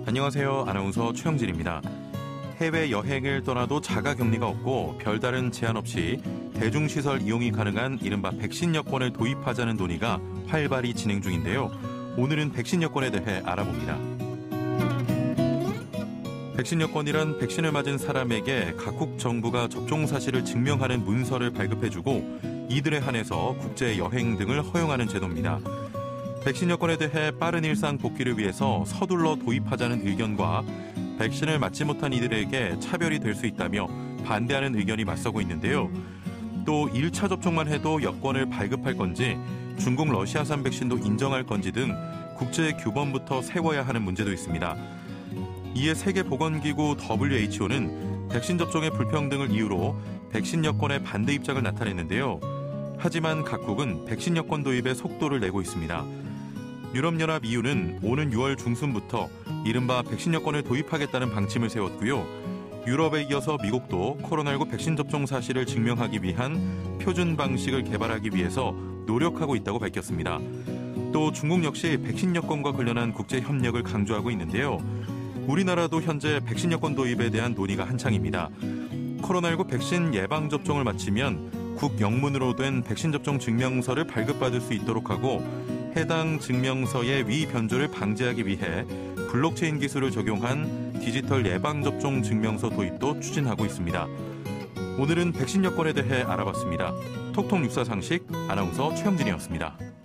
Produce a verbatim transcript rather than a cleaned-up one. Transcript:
안녕하세요. 아나운서 최영진입니다. 해외여행을 떠나도 자가격리가 없고 별다른 제한 없이 대중시설 이용이 가능한 이른바 백신 여권을 도입하자는 논의가 활발히 진행 중인데요. 오늘은 백신 여권에 대해 알아봅니다. 백신 여권이란 백신을 맞은 사람에게 각국 정부가 접종 사실을 증명하는 문서를 발급해주고 이들에 한해서 국제여행 등을 허용하는 제도입니다. 백신 여권에 대해 빠른 일상 복귀를 위해서 서둘러 도입하자는 의견과 백신을 맞지 못한 이들에게 차별이 될 수 있다며 반대하는 의견이 맞서고 있는데요. 또 일 차 접종만 해도 여권을 발급할 건지 중국 러시아산 백신도 인정할 건지 등 국제 규범부터 세워야 하는 문제도 있습니다. 이에 세계보건기구 더블유에이치오는 백신 접종의 불평등을 이유로 백신 여권의 반대 입장을 나타냈는데요. 하지만 각국은 백신 여권 도입에 속도를 내고 있습니다. 유럽연합 이유는 오는 유월 중순부터 이른바 백신 여권을 도입하겠다는 방침을 세웠고요. 유럽에 이어서 미국도 코로나십구 백신 접종 사실을 증명하기 위한 표준 방식을 개발하기 위해서 노력하고 있다고 밝혔습니다. 또 중국 역시 백신 여권과 관련한 국제 협력을 강조하고 있는데요. 우리나라도 현재 백신 여권 도입에 대한 논의가 한창입니다. 코로나십구 백신 예방접종을 마치면 국영문으로 된 백신 접종 증명서를 발급받을 수 있도록 하고 해당 증명서의 위 변조를 방지하기 위해 블록체인 기술을 적용한 디지털 예방접종 증명서 도입도 추진하고 있습니다. 오늘은 백신 여권에 대해 알아봤습니다. 톡톡 육사 상식 아나운서 최영진이었습니다.